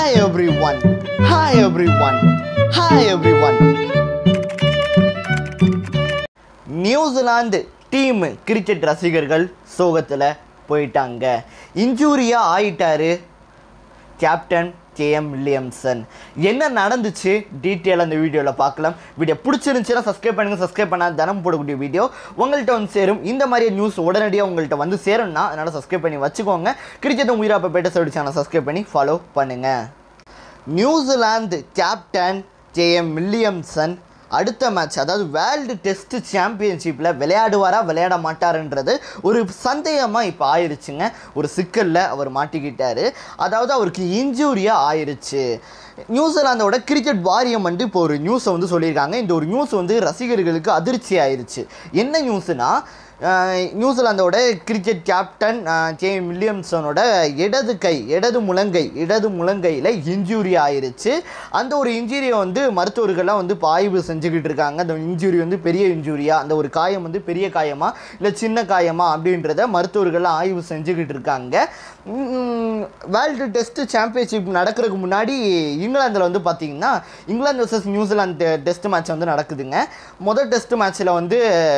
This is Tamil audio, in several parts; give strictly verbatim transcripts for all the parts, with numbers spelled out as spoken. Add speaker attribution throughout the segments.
Speaker 1: Hi everyone. Hi everyone. Hi everyone. New Zealand team cricket ரசிகர்கள் சோகத்தில் போயிட்டாங்க. இன்ஜூரியா ஆயிட்டாரு கேப்டன் கேஎம் வில்லியம்சன். என்ன நடந்துச்சு டீட்டெயில் அந்த வீடியோவில் பார்க்கலாம். வீடியோ பிடிச்சிருந்துச்சுன்னா சப்ஸ்கிரைப் பண்ணுங்கள். சப்ஸ்கிரைப் பண்ணால் தினம் போடக்கூடிய வீடியோ உங்கள்கிட்ட வந்து சேரும். இந்த மாதிரி நியூஸ் உடனடியாக உங்கள்கிட்ட வந்து சேரும்னா அதனால் சப்ஸ்கிரைப் பண்ணி வச்சுக்கோங்க. கிரிக்கெட் உயிராப்ப பேட்ட சொல்லி சேனல் சப்ஸ்கிரைப் பண்ணி ஃபாலோ பண்ணுங்கள். நியூசிலாந்து கேப்டன் கேஎம் வில்லியம்சன் அடுத்த மேட்ச், அதாவது வேர்ல்டு டெஸ்ட் சாம்பியன்ஷிப்பில் விளையாடுவாரா விளையாட மாட்டாருன்றது ஒரு சந்தேகமாக இப்போ ஆயிடுச்சுங்க. ஒரு சிக்கலில் அவர் மாட்டிக்கிட்டார். அதாவது அவருக்கு இன்ஜூரியாக ஆயிடுச்சு. நியூசிலாந்தோட கிரிக்கெட் வாரியம் வந்து இப்போ ஒரு நியூஸை வந்து சொல்லியிருக்காங்க. இந்த ஒரு நியூஸ் வந்து ரசிகர்களுக்கு அதிர்ச்சி ஆயிடுச்சு. என்ன நியூஸுனா, நியூசிலாந்தோட கிரிக்கெட் கேப்டன் கேஎம் வில்லியம்சனோட இடது கை இடது முழங்கை இடது முழங்கையில் இன்ஜூரி ஆயிடுச்சு. அந்த ஒரு இன்ஜூரியை வந்து மருத்துவர்கள்லாம் வந்து இப்போ ஆய்வு செஞ்சுக்கிட்டு இருக்காங்க. அந்த இன்ஜூரி வந்து பெரிய இன்ஜூரியா, அந்த ஒரு காயம் வந்து பெரிய காயமா இல்லை சின்ன காயமா அப்படின்றத மருத்துவர்கள்லாம் ஆய்வு செஞ்சுக்கிட்டு இருக்காங்க. வேர்ல்டு டெஸ்ட் சாம்பியன்ஷிப் நடக்கிறதுக்கு முன்னாடி இங்கிலாந்தில் வந்து பார்த்திங்கன்னா England versus New Zealand test match வந்து நடக்குதுங்க. முதல் டெஸ்ட் மேட்ச்சில் வந்து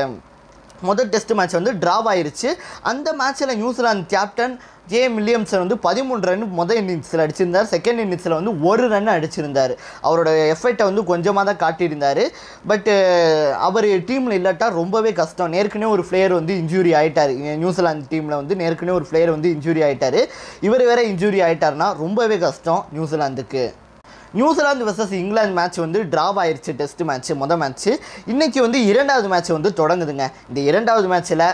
Speaker 1: முதல் டெஸ்ட் மேட்ச் வந்து ட்ராவ் ஆயிடுச்சு. அந்த மேட்ச்சில் நியூசிலாந்து கேப்டன் கேஎம் வில்லியம்சன் வந்து பதிமூன்று ரன் முதல் இன்னிங்ஸில் அடிச்சிருந்தார். செகண்ட் இன்னிங்ஸில் வந்து ஒரு ரன் அடிச்சிருந்தார். அவரோட எஃபெக்டை வந்து கொஞ்சமாக தான் காட்டியிருந்தார். பட்டு அவர் டீமில் இல்லாட்டா ரொம்பவே கஷ்டம். ஏற்கனவே ஒரு பிளேயர் வந்து இன்ஜூரி ஆகிட்டார். நியூசிலாந்து டீமில் வந்து ஏற்கனவே ஒரு பிளேயர் வந்து இன்ஜூரி ஆகிட்டார். இவர் வேறு இன்ஜூரி ஆகிட்டார்னா ரொம்பவே கஷ்டம் நியூசிலாந்துக்கு. நியூசிலாந்து வர்சஸ் இங்கிலாந்து மேட்ச் வந்து ட்ராவ் ஆயிடுச்சு. டெஸ்ட் மேட்ச் மொதல் மேட்ச்சு. இன்றைக்கி வந்து இரண்டாவது மேட்ச் வந்து தொடங்குதுங்க. இந்த இரண்டாவது மேட்ச்சில்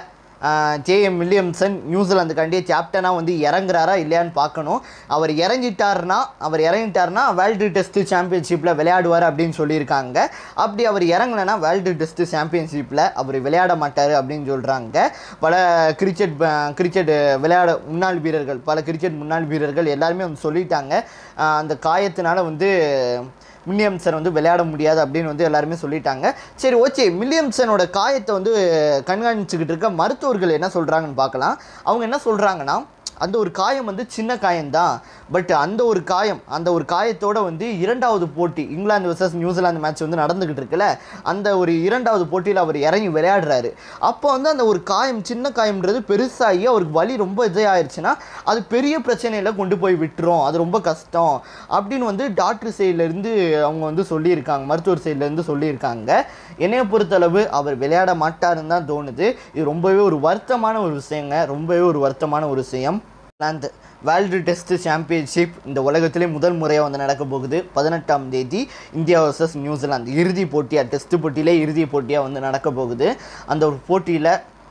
Speaker 1: கேஎம் வில்லியம்சன் நியூசிலாந்துக்காண்டிய கேப்டனாக வந்து இறங்குறாரா இல்லையான்னு பார்க்கணும். அவர் இறங்கிட்டார்னா அவர் இறங்கிட்டார்னா வேர்ல்டு டெஸ்ட் சாம்பியன்ஷிப்பில் விளையாடுவார் அப்படின்னு சொல்லியிருக்காங்க. அப்படி அவர் இறங்கலைன்னா வேர்ல்டு டெஸ்ட் சாம்பியன்ஷிப்பில் அவர் விளையாட மாட்டார் அப்படின்னு சொல்கிறாங்க. பல கிரிக்கெட் கிரிக்கெட் விளையாட முன்னாள் வீரர்கள் பல கிரிக்கெட் முன்னாள் வீரர்கள் எல்லாருமே வந்து சொல்லிட்டாங்க. அந்த காயத்தினால வந்து வில்லியம்சன் வந்து விளையாட முடியாது அப்படின்னு வந்து எல்லாருமே சொல்லிட்டாங்க. சரி, ஓகே, வில்லியம்சனோட காயத்தை வந்து கண்காணிச்சுக்கிட்டு இருக்க மருத்துவர்கள் என்ன சொல்கிறாங்கன்னு பார்க்கலாம். அவங்க என்ன சொல்கிறாங்கன்னா, அந்த ஒரு காயம் வந்து சின்ன காயம்தான். பட் அந்த ஒரு காயம் அந்த ஒரு காயத்தோடு வந்து இரண்டாவது போட்டி இங்கிலாந்து வர்சஸ் நியூசிலாந்து மேட்ச் வந்து நடந்துக்கிட்டு இருக்குல்ல, அந்த ஒரு இரண்டாவது போட்டியில் அவர் இறங்கி விளையாடுறாரு. அப்போ வந்து அந்த ஒரு காயம் சின்ன காயம்ன்றது பெருசாகி அவருக்கு வலி ரொம்ப இதாகிடுச்சுன்னா அது பெரிய பிரச்சனையில் கொண்டு போய் விட்டுரும். அது ரொம்ப கஷ்டம் அப்படின்னு வந்து டாக்டர் சைட்லேருந்து அவங்க வந்து சொல்லியிருக்காங்க. மருத்துவர் சைட்லேருந்து சொல்லியிருக்காங்க. என்னையை பொறுத்தளவு அவர் விளையாட மாட்டாருன்னு தான் தோணுது. இது ரொம்பவே ஒரு வருத்தமான ஒரு விஷயங்க. ரொம்பவே ஒரு வருத்தமான ஒரு விஷயம். அந்த வேர்ல்டு டெஸ்ட் சாம்பியன்ஷிப் இந்த உலகத்திலே முதல் முறையாக வந்து நடக்க போகுது. பதினெட்டாம் தேதி இந்தியா வர்சஸ் நியூசிலாந்து இறுதி போட்டியாக, டெஸ்ட் போட்டியிலே இறுதி போட்டியாக வந்து நடக்க போகுது. அந்த ஒரு போட்டியில்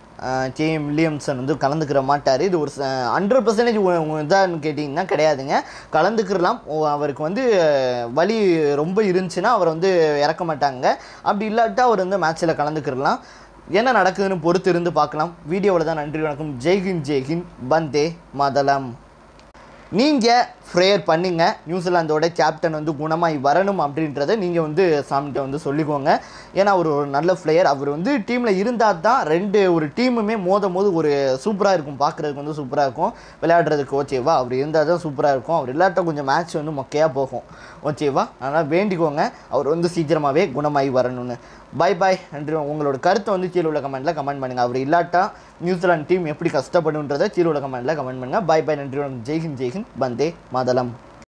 Speaker 1: கேஎம் வில்லியம்சன் வந்து கலந்துக்கிற மாட்டார். இது ஒரு ஹண்ட்ரட் பர்சன்டேஜ் இதான்னு கேட்டிங்கன்னா கிடையாதுங்க. கலந்துக்கிறலாம். அவருக்கு வந்து வலி ரொம்ப இருந்துச்சுன்னா அவர் வந்து இறக்க மாட்டாங்க. அப்படி இல்லாட்டா அவர் வந்து மேட்ச்சில் கலந்துக்கிறலாம். என்ன நடக்குதுன்னு பொறுத்து இருந்து பார்க்கலாம். வீடியோவில் தான். நன்றி, வணக்கம். ஜெய்ஹிந்த் ஜெய்ஹிந்த், வந்தே மாதரம். நீங்கள் ப்ரேயர் பண்ணுங்க, நியூசிலாந்தோட கேப்டன் வந்து குணமாய் வரணும் அப்படின்றத நீங்கள் வந்து சாமிகிட்ட வந்து சொல்லிக்கோங்க. ஏன்னா அவர் ஒரு நல்ல பிளேயர். அவர் வந்து டீமில் இருந்தால் தான் ரெண்டு ஒரு டீமுமே மோதும் போது ஒரு சூப்பராக இருக்கும். பார்க்குறதுக்கு வந்து சூப்பராக இருக்கும், விளையாடுறதுக்கு. ஓகேவா? அவர் இருந்தால் தான் சூப்பராக இருக்கும். அவர் இல்லாட்ட கொஞ்சம் மேட்ச் வந்து மொக்கையாக போகும். ஓகேவா? அதனால் வேண்டிக்கோங்க அவர் வந்து சீக்கிரமாகவே குணமாகி வரணும்னு. பை பாய், நன்றி. உங்களோட கருத்தை வந்து கீழே உள்ள கமெண்ட்டில் கமெண்ட் பண்ணுங்கள். அவர் இல்லாட்டா நியூசிலாந்து டீம் எப்படி கஷ்டப்படுன்றதை கீழே உள்ள கமெண்ட்டில் கமெண்ட் பண்ணுங்கள். பை பாய், நன்றி. ஜெய்ஹிந்த் ஜெய்ஹிந்த், வந்தே மாதரம்.